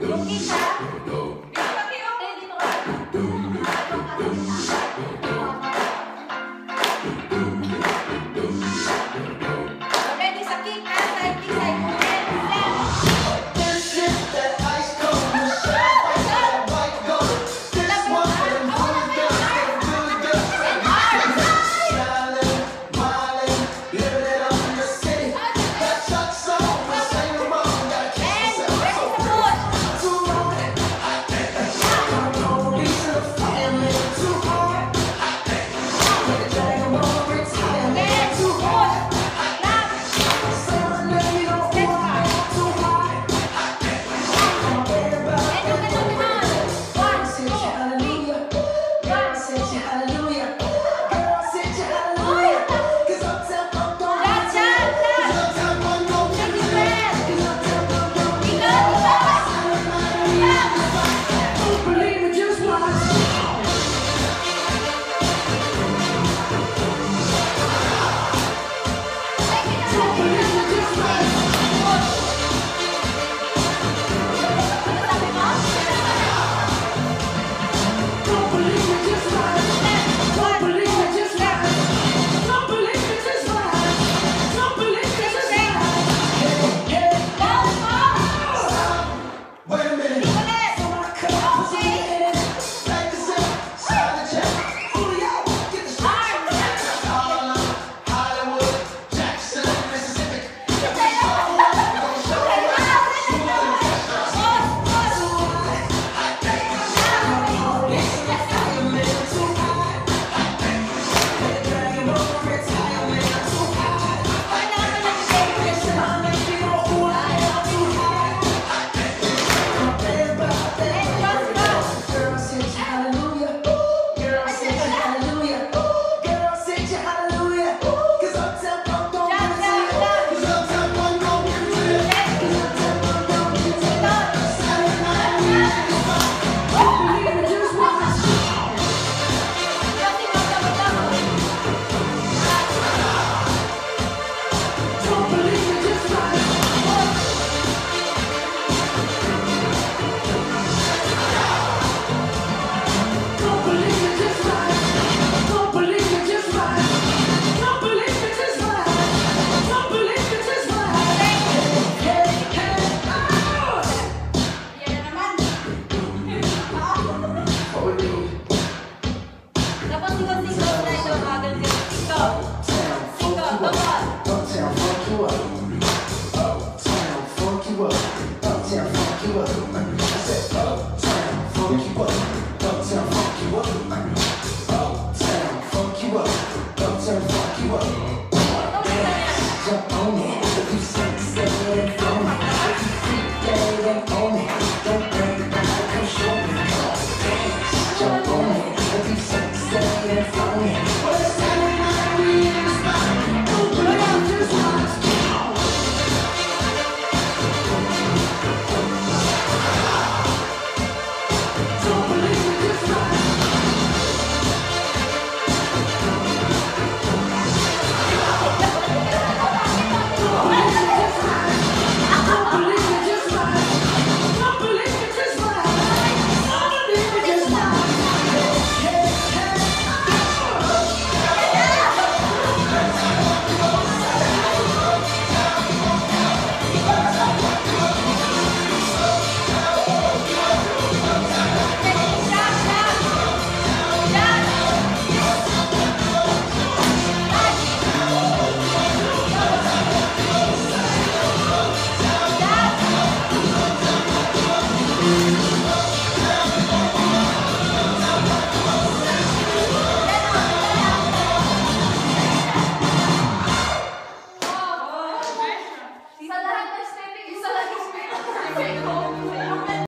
Yung kita. Dito ka, Kio. Dito ka. Ready sa kick, ha? Side kick, side movement. Left. This is that ice cold Michelle. That white gold. This one for them good girls. Them good girls. Smiling, smiling, living it up in the city. Got Chuck's on, but sing them all. Gotta kiss yourself. So too hard. Police in the family. Too hard. Like a dragon ball retirement. Too hard. Son, let me know who I am. Too hard. Everybody. God sent you hallelujah. God sent you hallelujah. Girl sent you hallelujah. 'Cause Uptown Funk don't get you. 'Cause Uptown Funk don't get you. 'Cause Uptown Funk don't get you. Don't believe me, just watch. Don't believe me, just watch. Don't believe me, just watch. Don't believe me, just watch. Don't believe me, just watch. Don't believe me, just watch. Hey, wait a minute. So I cut off the head. Like this up, side the check. Julio, get the strap. Harlem, Hollywood, Jackson, Mississippi. If we show up, we gon' show up. Who are the best girls? So high. Police in the fireman. Too high. Like a dragon ball retirement. Too high. Smile, make me know who I am. Too high. Girl sent you hallelujah. Girl sent you hallelujah. Girl sent you hallelujah. 'Cause Uptown Funk don't get to you. 'Cause Uptown Funk don't get to you. 'Cause Uptown Funk don't get to you. Saturday night we make it fun. Don't believe me, just watch. Don't believe me, just watch. Don't believe me, just watch. Don't believe me, just watch. Don't believe me, just watch. Don't believe me, just watch. Hey, hey, oh! Yan na naman. What we need? Dapat tingkot-tingkot na ito. Bagal din. Tingkot. Tingkot. Bawal. Uptown funk you up. Uptown funk you up. Uptown funk you up. I said uptown funk you up. Uptown funk you up. Uptown funk you up. Uptown funk you up. Dance, jump on it. If you sexy and flown it. If you freak dead and own it. Don't break it down, come show me. Dance, jump on it. If you sexy and flown it. Well, it's Saturday night, we in the spot. Don't believe me, just watch. Don't believe me, just watch. Don't believe me, just watch. Don't believe me, just watch. Don't believe me, just watch. Hey, hey,